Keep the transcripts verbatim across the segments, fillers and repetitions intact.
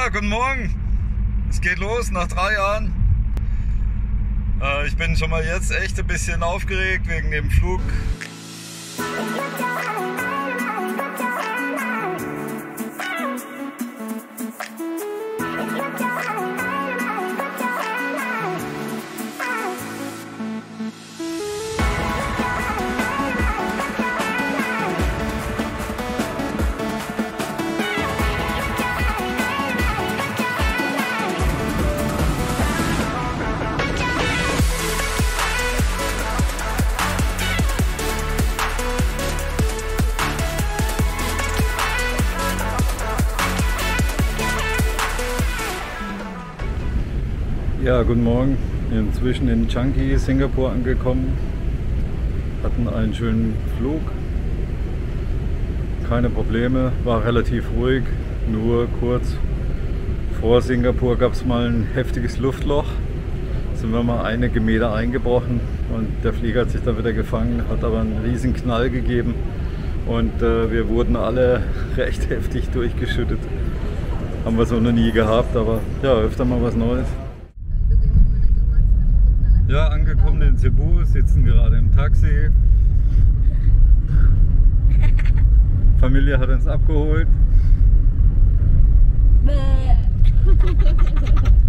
Ja, guten Morgen. Es geht los nach drei Jahren. Äh, ich bin schon mal jetzt echt ein bisschen aufgeregt wegen dem Flug. Ja, guten Morgen. Inzwischen in Changi, Singapur angekommen. Hatten einen schönen Flug. Keine Probleme, war relativ ruhig. Nur kurz vor Singapur gab es mal ein heftiges Luftloch. Sind wir mal einige Meter eingebrochen und der Flieger hat sich da wieder gefangen, hat aber einen riesen Knall gegeben und äh, wir wurden alle recht heftig durchgeschüttet. Haben wir so noch nie gehabt, aber ja, öfter mal was Neues. Ja, angekommen in Cebu, sitzen gerade im Taxi. Familie hat uns abgeholt.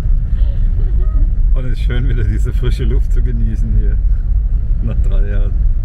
Und es ist schön, wieder diese frische Luft zu genießen hier nach drei Jahren.